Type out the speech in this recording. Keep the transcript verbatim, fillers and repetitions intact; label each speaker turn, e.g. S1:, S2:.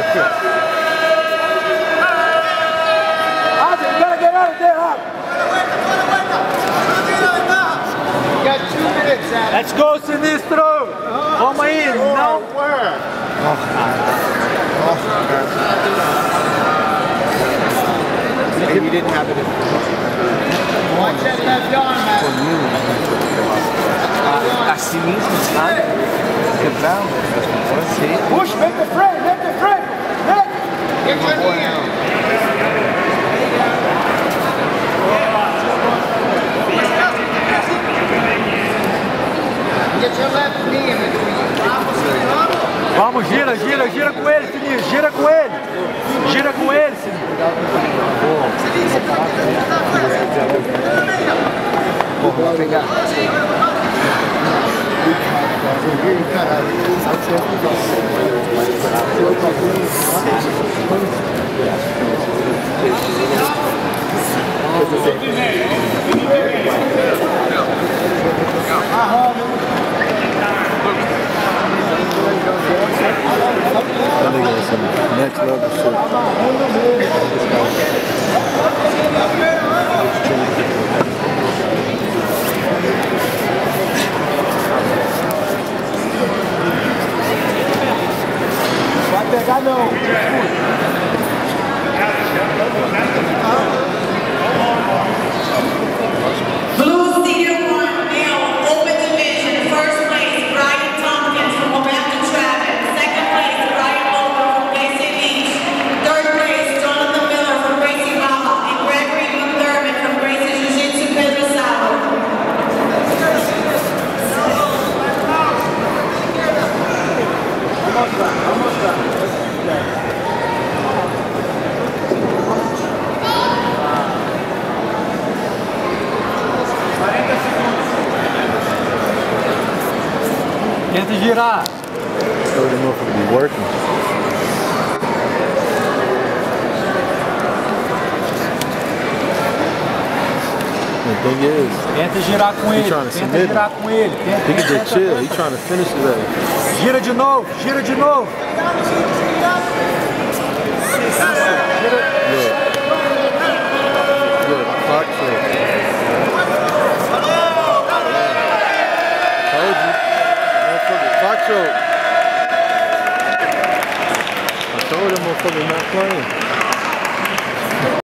S1: You gotta get out of there, huh?
S2: You got two minutes, Adam.
S1: Let's go, Sinistro! Vamos aí, não?
S2: Maybe you didn't have it. Watch that left arm, man.
S3: Assim mesmo, sabe? Quebrar, pode ser.
S1: Push, make the frame, make the frame! Make!
S2: Get your knee out. Get your left knee in between.
S1: Vamos, gira, gira, gira com ele, Sinistro, gira com ele! Gira com ele, Sinistro!
S3: Vou pegar.
S4: Next level shit.
S1: Vai pegar não.
S5: Blue Senior One Male Open Division, first place Brian Tompkins from Momentum Traffic, second place Brian Logan from Mason Beach, third place Jonathan Miller from Gracie Baja, and Gregory McDermott from Gracie Jiu-Jitsu Pedro Salo.
S1: Vamos lá, vamos lá. Tenta girar.
S4: I don't know if it'll be working. The thing is,
S1: Tenta girar com ele.
S4: trying to
S1: Tenta
S4: submit
S1: girar com ele. Tenta,
S4: he can
S1: tenta,
S4: just chill.
S1: tenta.
S4: He's trying to finish it up.
S1: Gira de novo, gira de novo. Gira,